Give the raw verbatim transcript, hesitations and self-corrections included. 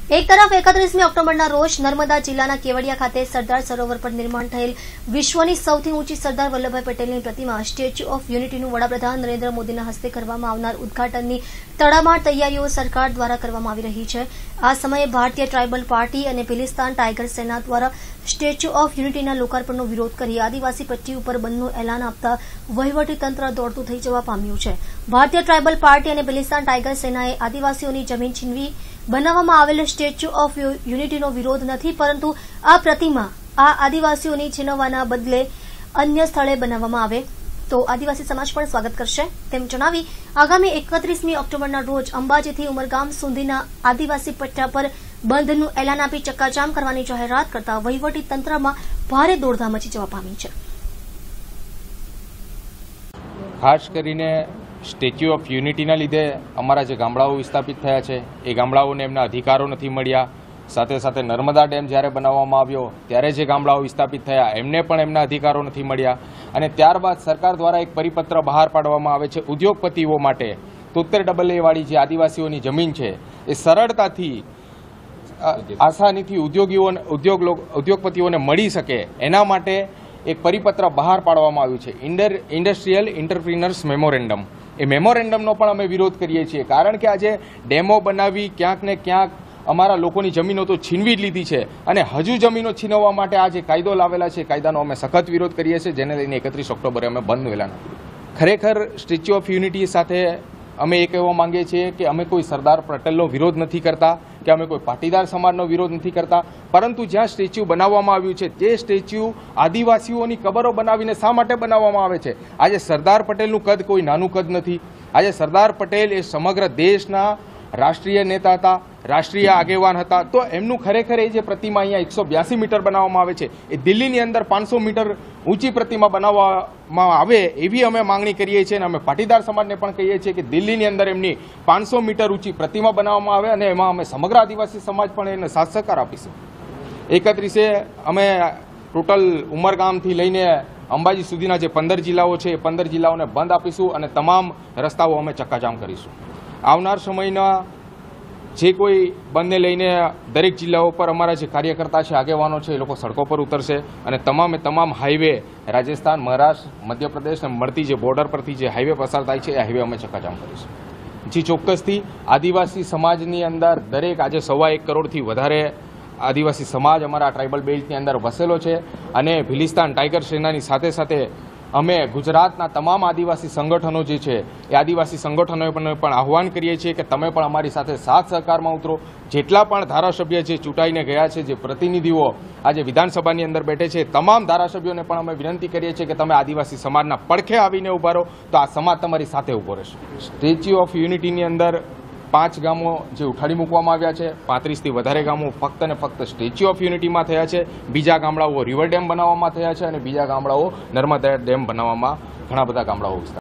એક તરફ એકત્રીસમી ઓક્ટોબરના રોજ નર્મદા જિલ્લાના કેવડિયા ખાતે સરદાર સરોવર પર નિર્માણ થયેલ વિશ્વની સૌથી ઊંચી સરદાર વલ્લભભાઈ પટેલની પ્રતિમા સ્ટેચ્યુ ઓફ યુનિટીનું વડાપ્રધાન નરેન્દ્ર મોદીના હસ્તે કરવામાં આવનાર ઉદઘાટનની તડામાર તૈયારીઓ સરકાર દ્વારા કરવામાં આવી રહી છે। આ સમયે ભારતીય ટ્રાઇબલ પાર્ટી અને પિલિસ્તાન ટાઇગર સેના દ્વારા સ્ટેચ્યુ ઓફ યુનિટીના લોકાર્પણનો વિરોધ કરી આદિવાસી પટ્ટી ઉપર બંધનું એલાન આપતા વહીવટીતંત્ર દોડતું થઈ જવા પામ્યું છે। ભારતીય ટ્રાઇબલ પાર્ટી અને પિલિસ્તાન ટાઇગર સેનાએ આદિવાસીઓની જમીન છીનવી બનાવવામાં આવેલ સ્ટેચ્યુ ઓફ યુનિટીનો વિરોધ નથી, પરંતુ આ પ્રતિમા આ આદિવાસીઓની છીનવવાના બદલે અન્ય સ્થળે બનાવવામાં આવે તો આદિવાસી સમાજ પણ સ્વાગત કરશે તેમ જણાવી આગામી એકત્રીસમી ઓક્ટોબરના રોજ અંબાજીથી ઉમરગામ સુધીના આદિવાસી પટ્ટા પર બંધનું એલાન આપી ચક્કાજામ કરવાની જાહેરાત કરતા વહીવટી તંત્રમાં ભારે દોડધામ મચી જવા પામી છે। ખાસ કરીને સ્ટેચ્યુ ઓફ યુનિટીના લીધે અમારા જે ગામડાઓ વિસ્થાપિત થયા છે એ ગામડાઓને એમના અધિકારો નથી મળ્યા। સાથે સાથે નર્મદા ડેમ જ્યારે બનાવવામાં આવ્યો ત્યારે જે ગામડાઓ વિસ્થાપિત થયા એમને પણ એમના અધિકારો નથી મળ્યા। અને ત્યારબાદ સરકાર દ્વારા એક પરિપત્ર બહાર પાડવામાં આવે છે ઉદ્યોગપતિઓ માટે તોતેર ડબલ એ વાળી જે આદિવાસીઓની જમીન છે એ સરળતાથી આસાનીથી ઉદ્યોગીઓ ઉદ્યોગ ઉદ્યોગપતિઓને મળી શકે એના માટે એક પરિપત્ર બહાર પાડવામાં આવ્યું છે ઇન્ડસ્ટ્રીયલ એન્ટરપ્રિનર્સ મેમોરેન્ડમ। એ મેમોરેન્ડમનો પણ અમે વિરોધ કરીએ છીએ, કારણ કે આજે ડેમો બનાવી ક્યાંક ને ક્યાંક અમારા લોકોની જમીનો તો છીનવી જ લીધી છે અને હજુ જમીનો છીનવવા માટે આ જે કાયદો લાવેલા છે કાયદાનો અમે સખત વિરોધ કરીએ છીએ, જેને લઈને એકત્રીસ ઓક્ટોબરે અમે બંધ એલાન આપ્યું। ખરેખર સ્ટેચ્યુ ઓફ યુનિટી સાથે અમે એ કહેવા માંગીએ છીએ કે અમે કોઈ સરદાર પટેલનો વિરોધ નથી કરતા કે અમે કોઈ પાટીદાર સમાજનો વિરોધ નથી કરતા, પરંતુ જ્યાં સ્ટેચ્યુ બનાવવામાં આવ્યું છે તે સ્ટેચ્યુ આદિવાસીઓની કબરો બનાવીને શા માટે બનાવવામાં આવે છે? આજે સરદાર પટેલનું કદ કોઈ નાનું કદ નથી। આજે સરદાર પટેલ એ સમગ્ર દેશના રાષ્ટ્રીય નેતા હતા, રાષ્ટ્રીય આગેવાન હતા, તો એમનું ખરેખર એ જે પ્રતિમા અહીંયા એકસો બ્યાસી મીટર બનાવવામાં આવે છે એ દિલ્હીની અંદર પાંચસો મીટર ઊંચી પ્રતિમા બનાવવામાં આવે એવી અમે માંગણી કરીએ છીએ અને અમે પાટીદાર સમાજને પણ કહીએ છીએ કે દિલ્હીની અંદર એમની પાંચસો મીટર ઊંચી પ્રતિમા બનાવવામાં આવે અને એમાં અમે સમગ્ર આદિવાસી સમાજ પણ એને સાથ સહકાર આપીશું। એકત્રીસે અમે ટોટલ ઉમરગામથી લઈને અંબાજી સુધીના જે પંદર જિલ્લાઓ છે એ પંદર જિલ્લાઓને બંધ આપીશું અને તમામ રસ્તાઓ અમે ચક્કાજામ કરીશું। આવનાર સમયના જે કોઈ બંધને લઈને દરેક જિલ્લાઓ પર અમારા જે કાર્યકર્તા છે, આગેવાનો છે, એ લોકો સડકો પર ઉતરશે અને તમામે તમામ હાઈવે રાજસ્થાન, મહારાષ્ટ્ર, મધ્યપ્રદેશ ને મળતી જે બોર્ડર પરથી જે હાઈવે પસાર થાય છે એ હાઈવે અમે ચક્કાજામ કરીશું। જી ચોક્કસથી આદિવાસી સમાજની અંદર દરેક આજે સવા એક કરોડથી વધારે આદિવાસી સમાજ અમારા ટ્રાઇબલ બેલ્ટની અંદર વસેલો છે અને ભિલિસ્તાન ટાઇગર સેનાની સાથે સાથે અમે ગુજરાતના તમામ આદિવાસી સંગઠનો જે છે એ આદિવાસી સંગઠનોએ પણ પણ આહ્વાન કરીએ છીએ કે તમે પણ અમારી સાથે સાથ સહકારમાં ઉતરો। જેટલા પણ ધારાસભ્ય જે ચૂંટાઈને ગયા છે, જે પ્રતિનિધિઓ આજે વિધાનસભાની અંદર બેઠે છે, તમામ ધારાસભ્યોને પણ અમે વિનંતી કરીએ છીએ કે તમે આદિવાસી સમાજના પડખે આવીને ઉભા રહો તો આ સમાજ તમારી સાથે ઉભો રહેશે। સ્ટેચ્યુ ઓફ યુનિટીની અંદર પાંચ ગામો જે ઉઠાડી મૂકવામાં આવ્યા છે, પાંત્રીસથી વધારે ગામો ફક્ત ને ફક્ત સ્ટેચ્યુ ઓફ યુનિટીમાં થયા છે। બીજા ગામડાઓ રિવર ડેમ બનાવવામાં થયા છે અને બીજા ગામડાઓ નર્મદા ડેમ બનાવવામાં ઘણા બધા ગામડાઓ